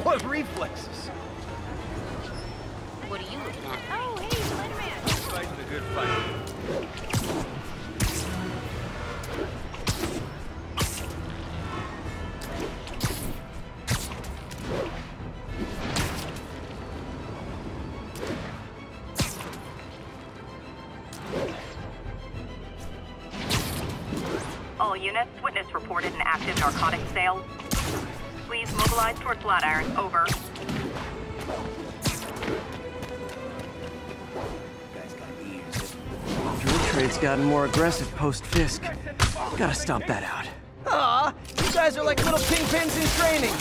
What reflexes? What are you looking at? Oh, hey, Spider-Man. Fighting a good fight. All units, witness reported an active narcotics sale. Please mobilize towards Flatiron. Over. Drug trade's gotten more aggressive post-Fisk. Gotta stomp that out. Aw, you guys are like little kingpins in training.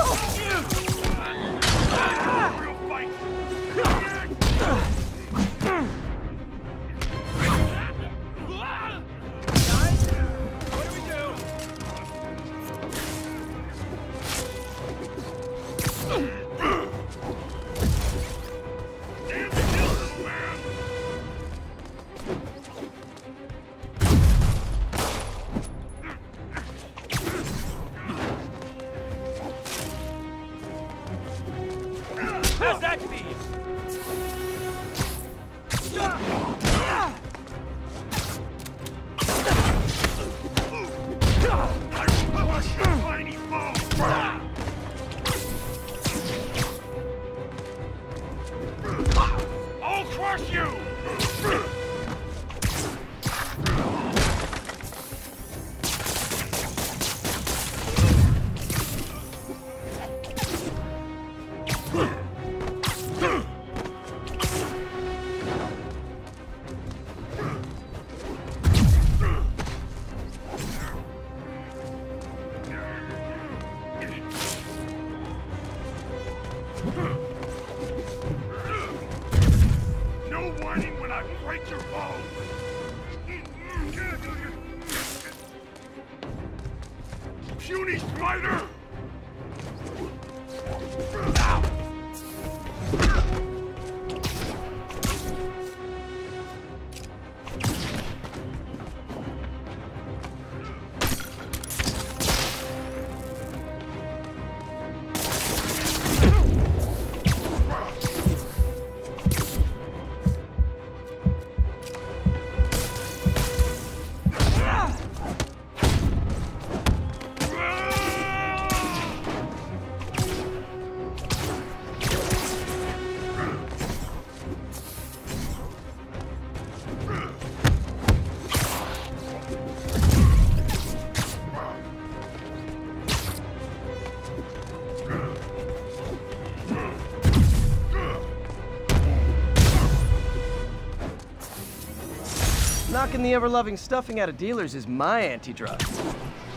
How's that feel? I'll crush you! No whining when I break your bones! Puny spider! Knocking the ever-loving stuffing out of dealers is my anti-drug.